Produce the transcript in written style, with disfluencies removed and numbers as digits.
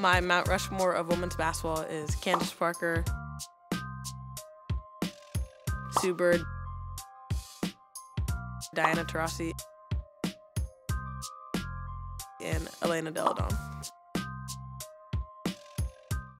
My Mount Rushmore of women's basketball is Candace Parker, Sue Bird, Diana Taurasi, and Elena Delle Donne.